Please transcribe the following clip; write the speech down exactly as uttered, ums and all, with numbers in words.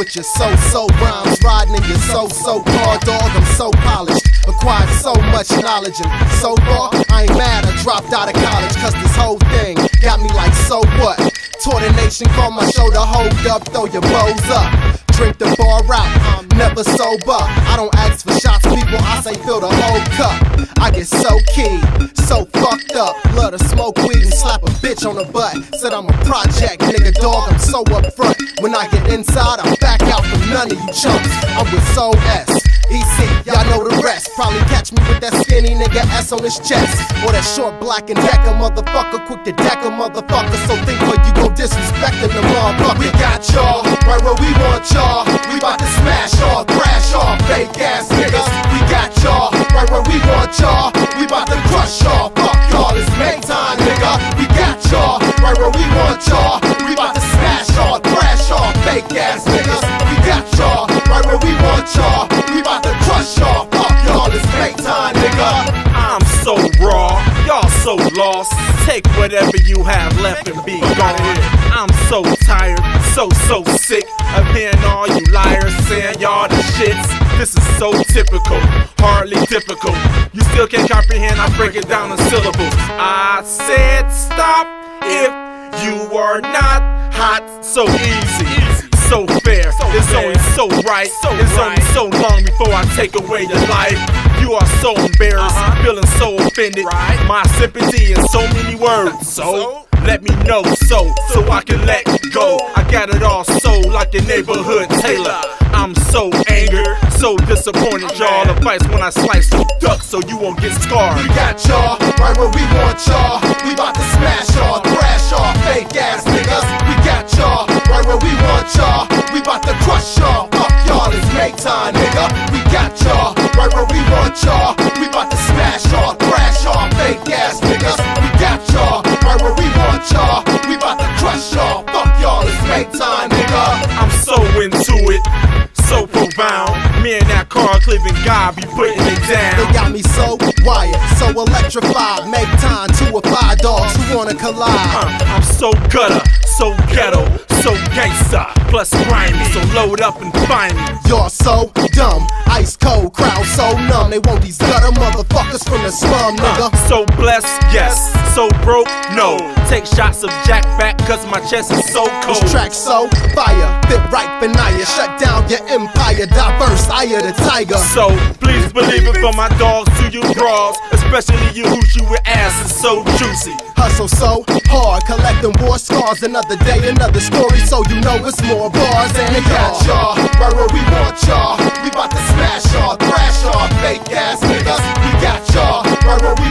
with your so-so rhymes, riding in your so-so car, dog. I'm so polished, acquired so much knowledge, and so far I ain't mad I dropped out of college, cause this whole thing got me like, so what? Tore the nation, call my shoulder, hold up, throw your bows up. Drink the bar out, I'm never sober. I don't ask for shots, people, I say fill the whole cup. I get so keyed, so fucked up. Love to smoke weed and slap a bitch on the butt. Said I'm a project, nigga, dog, I'm so upfront. When I get inside, I back out from none of you chumps. I'm with Soul S, E C, y'all know the rest. Probably catch me with that skinny nigga S on his chest, or that short black and decker motherfucker, quick to deck a motherfucker. So think what you gon' disrespecting the motherfucker. We got y'all right where we want y'all. We bout to smash y'all, thrash y'all, fake ass niggas. We got y'all right where we want y'all. We bout to crush y'all, fuck y'all, it's M A T O N, nigga. We got y'all right where we want y'all. We bout to smash y'all, thrash y'all, fake ass niggas. We got y'all right where we want y'all. We bout to crush y'all, fuck y'all, it's M A T O N, nigga. I'm so raw, y'all so lost. Take whatever you have left and be gone. I'm so tired, so, so sick of hearing all you liars saying y'all the shits. This is so typical, hardly difficult. You still can't comprehend, I break it down in syllables. I said stop if you are not hot. So easy, so fair, it's only so right. It's only so long before I take away your life. You are so embarrassed, feeling so offended. My sympathy in so many words, so let me know so, so I can let go. I got it all sold like a neighborhood tailor. I'm so angered, so disappointed, y'all. Advice when I slice the duck so you won't get scarred. We got y'all right where we want y'all. We bout to smash y'all, thrash y'all, fake ass niggas. We got y'all right where we want y'all. We bout to crush y'all, fuck y'all, it's M A T O N, nigga. We got y'all right where we want y'all. We bout to smash y'all, thrash y'all, fake ass niggas. We got y'all right where we want y'all. We bout to crush y'all, fuck y'all, it's M A T O N, nigga. I'm so into it, so profound. Me and that Carl Cleveland guy be putting it down. They got me so wired, so electrified. Make time to a five dogs who wanna collide. uh, I'm so gutter, so ghetto, so gangsta, plus grimy. So load up and find me. You're so dumb, ice cold, crowd so numb. They want these gutter motherfuckers from the slum, nigga. uh, So blessed, yes, so broke, no. Take shots of Jack back cause my chest is so cold. This track so fire, fit right for Naya. Shut down your empire, diverse, eye of the tiger. So please believe it for my dogs to you bras, especially you hoochie with ass is so juicy. Hustle so hard, collecting war scars. Another day, another story, so you know it's more bars than we got y'all right where we want y'all. We bout to smash y'all, thrash y'all, fake ass niggas. We got y'all right where we